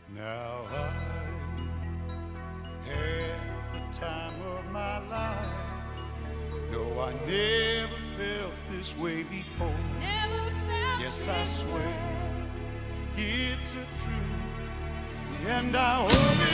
Now I had the time of my life. No, I never felt this way before. Yes, I swear it's a truth, and I hope it